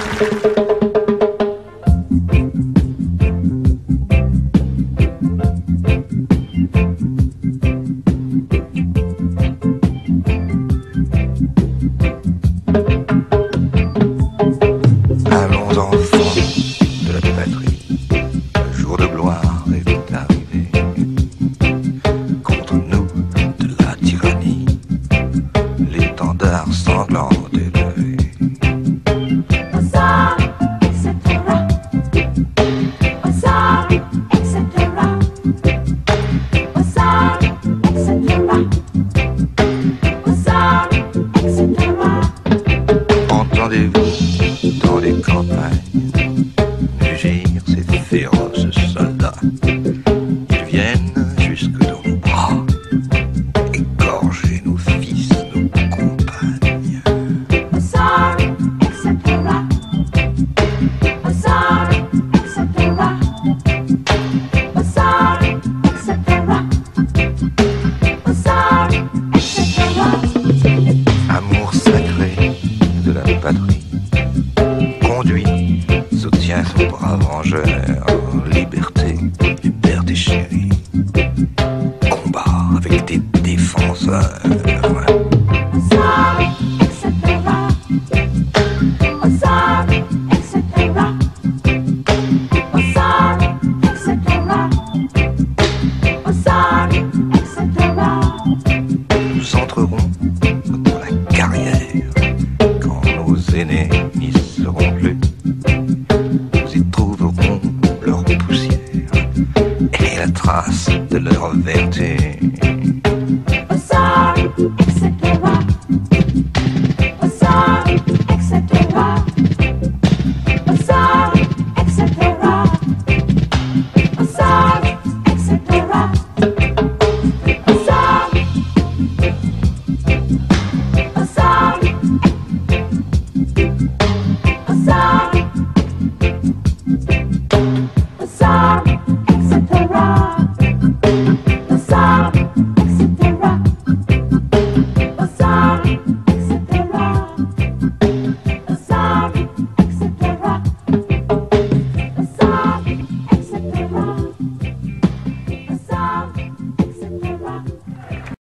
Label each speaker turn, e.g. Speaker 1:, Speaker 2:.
Speaker 1: Allons enfants de la patrie, le jour de gloire est arrivé. Contre nous de la tyrannie, l'étendard sanglant est levé.
Speaker 2: Huzzah, etc. Huzzah, etc. Huzzah, etc. Huzzah, etc.
Speaker 1: Entendez-vous dans les campagnes mugir ces féroces soldats? Ils viennent jusque dans nos bras, égorger nos fils, nos compagnes.
Speaker 2: Huzzah, etc. Huzzah, etc. Huzzah, etc. Huzzah, etc.
Speaker 1: Amour sacré de la patrie, conduit, soutient son brave rangeur. Liberté, liberté chérie, combat avec des défenseurs.
Speaker 2: Huzzah, etc. Huzzah, etc. Huzzah, etc. Huzzah, etc.
Speaker 1: Nous entrerons dans la carrière quand nos aînés n'y seront plus. Nous y trouverons leur poussière et la trace de leur vertu.
Speaker 2: Huzzah, etc. Huzzah, etc. Huzzah, etc. Huzzah, etc. Huzzah, huzzah, huzzah, huzzah.